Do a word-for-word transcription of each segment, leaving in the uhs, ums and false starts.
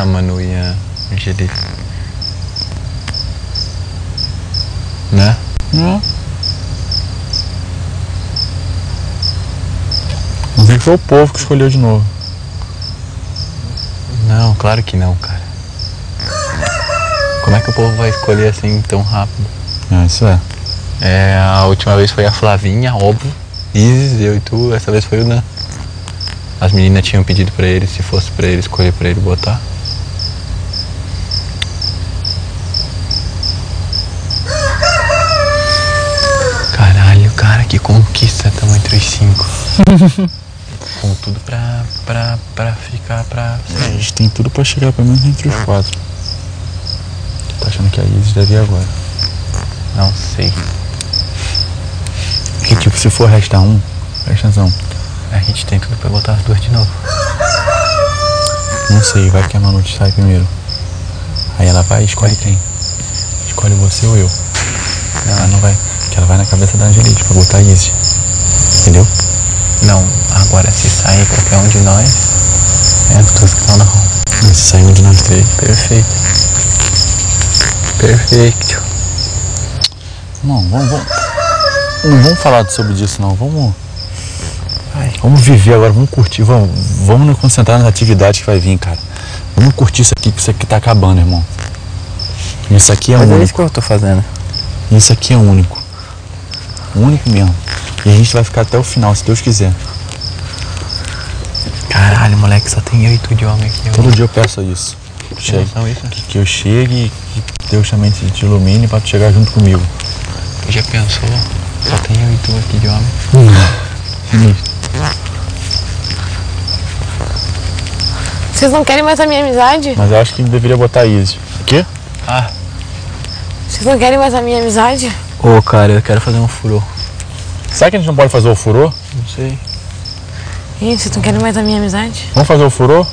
a Manu e a Angelita. Né? Não. Não vi que foi o povo que escolheu de novo. Não, claro que não, cara. Como é que o povo vai escolher assim tão rápido? É, isso é. É, a última vez foi a Flavinha, óbvio. Isis, eu e tu, essa vez foi o Dan. As meninas tinham pedido pra ele, se fosse pra ele escolher pra ele botar. Caralho, cara, que conquista estamos entre os cinco. Com tudo pra, pra, pra ficar pra... A gente tem tudo pra chegar pelo menos entre os quatro. Tu tá achando que a Isis deve ir agora? Não sei. Que tipo, se for restar um, presta atenção. A gente tem tudo pra botar as duas de novo. Não sei, vai que a Manu sai primeiro. Aí ela vai e escolhe quem? Escolhe você ou eu. Não, ela não vai. Porque ela vai na cabeça da Angelite pra botar a Isis. Entendeu? Não, agora se sair qualquer um de nós, é as duas que estão na rua. Se sair um de nós três. Perfeito. Perfeito. Não, vamos, vamos. Não vamos falar sobre isso não. Vamos. Vai. Vamos viver agora, vamos curtir, vamos, vamos nos concentrar nas atividades que vai vir, cara. Vamos curtir isso aqui, que isso aqui tá acabando, irmão. Isso aqui é Mas único. é isso que eu tô fazendo. Isso aqui é único. Único mesmo. E a gente vai ficar até o final, se Deus quiser. Caralho, moleque, só tem eu e tu de homem aqui. Todo dia eu peço isso. Chegue, isso? que, que eu chegue e que Deus também te, te ilumine pra tu chegar junto comigo. Tu já pensou? Só tem eu e tu aqui de homem. Hum. Vocês não querem mais a minha amizade? Mas eu acho que deveria botar a Isis. O quê? Ah. Vocês não querem mais a minha amizade? Ô, cara, eu quero fazer um furor. Será que a gente não pode fazer o furor? Não sei. Gente, vocês não querem mais a minha amizade? Vamos fazer o furor?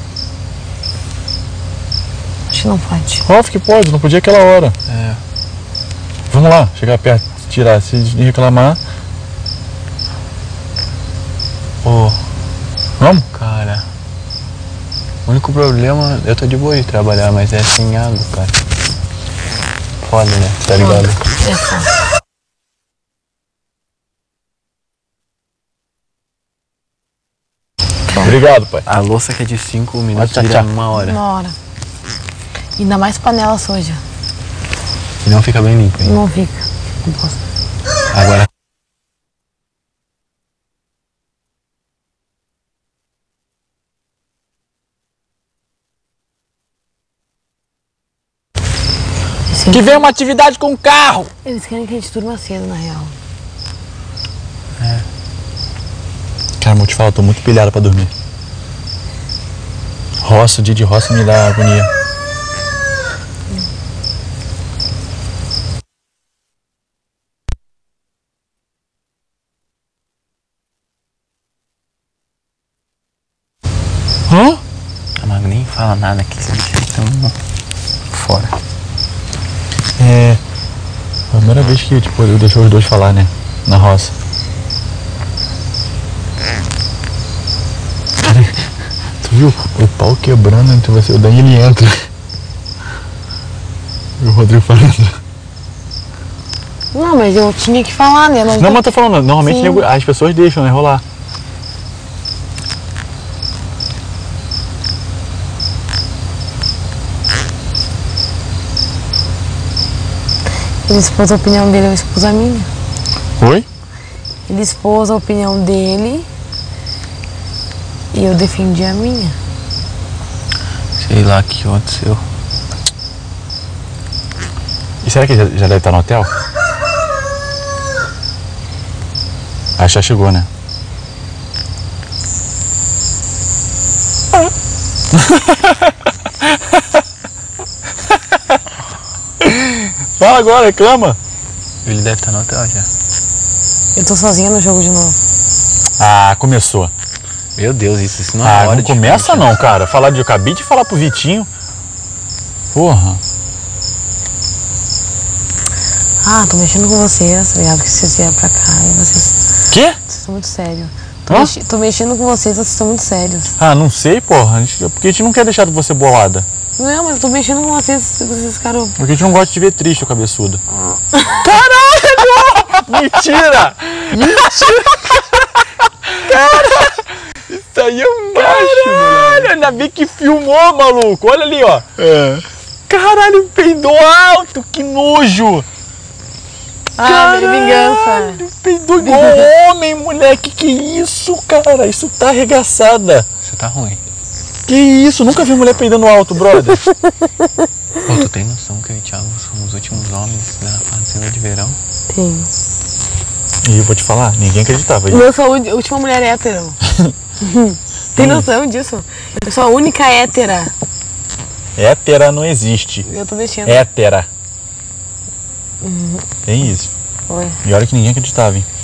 Acho que não pode. Óbvio que pode, não podia aquela hora. É. Vamos lá, chegar perto, tirar, se reclamar. Ô. Vamos? Cara. O único problema, eu tô de boa de trabalhar, mas é sem água, cara. Foda, né? Tá ligado? É foda. Obrigado, pai. A louça que é de cinco minutos Tchau, vira tchau. uma hora. Uma hora. Ainda mais panela suja. E não fica bem limpo, hein? Não fica. Não posso. Agora. Que vem uma atividade com o carro. Eles querem que a gente durma cedo, na real. É. Cara, vou te falar, eu tô muito pilhado pra dormir. Roça, o dia de roça me dá agonia. Hã? A Mago nem fala nada aqui, vocês estão fora. É. Foi a primeira vez que tipo, eu deixei os dois falar, né? Na roça. Cara, tu viu? O pau quebrando entre você, o Dani ele entra. E o Rodrigo falando. Não, mas eu tinha que falar, né? Não, mas eu tô falando, normalmente Sim. as pessoas deixam, né? Rolar. Ele expôs a opinião dele, eu expus a minha. Oi? Ele expôs a opinião dele e eu defendi a minha. Sei lá o que aconteceu. E será que já, já deve estar no hotel? Acho que já chegou, né? Fala agora, reclama. Ele deve estar no hotel já. Eu tô sozinha no jogo de novo. Ah, começou. Meu Deus, isso, isso não é Ah, hora não de começa frente, não, cara. Falar de eu acabei de falar pro Vitinho. Porra. Ah, tô mexendo com vocês, tá ligado? Que vocês vieram pra cá e vocês... Quê? Vocês são muito sérios. Tô, Hã? mexi- tô mexendo com vocês, vocês estão muito sérios. Ah, não sei, porra. A gente- Porque a gente não quer deixar você bolada. Não, mas eu tô mexendo com vocês, vocês ficaram... Porque a gente não gosta de te ver triste, ô cabeçudo. Caralho! Mentira! Mentira! Cara! Isso aí é um macho, Caralho! Ainda bem que filmou, maluco. Olha ali, ó. É. Caralho, peidou alto. Que nojo. Ah, vingança. Peidou igual homem, moleque. Que isso, cara? Isso tá arregaçada. Isso tá ruim. Que isso? Nunca vi mulher peidando alto, brother. Pô, tu tem noção que eu e o Thiago somos os últimos homens da fazenda de verão? Tem. E eu vou te falar, ninguém acreditava. Eu sou a uni- última mulher hétero. Tem noção disso? Eu sou a única hétera. Hétera não existe. Eu tô mexendo. Hétera. Tem isso. Oi. E olha que ninguém acreditava, hein?